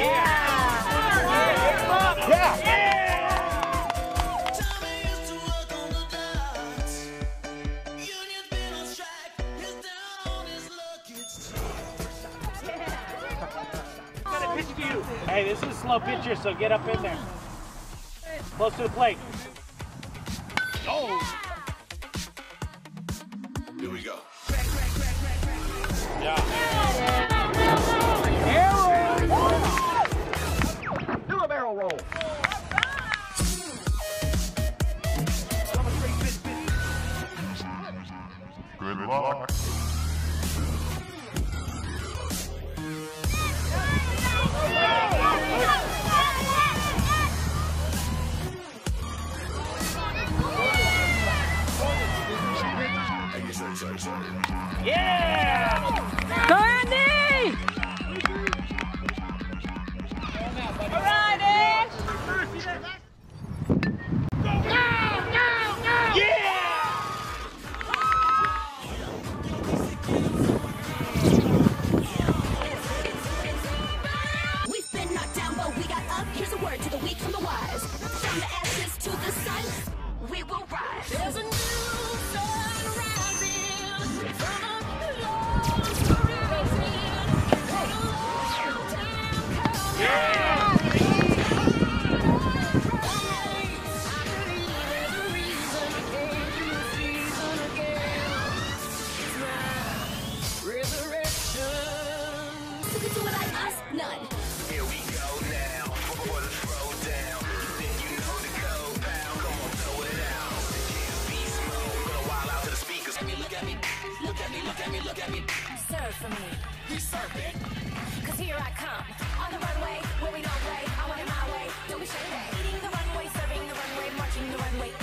Hey, this is a slow pitcher, so get up in there. Close to the plate. Oh! Here we go. Yeah. Do a barrel roll. Good luck. Yeah! Go, Andy! All right, Ash! We've been knocked down, but we got up. Here's a word to the weak from the wise. From the ashes to the sun, we will rise. There's a new sun rising from a lost horizon. None. Here we go now, before the throwdown. You think you know the code, pal? Come on, throw it out. Can't be slow, gonna wild out to the speakers. Look at me, look at me, look at me, look at me, look at me. Serve for me, You serve it. cause here I come. On the runway, where we don't play. I want it my way, don't be shady. Eating the runway, serving the runway, marching the runway.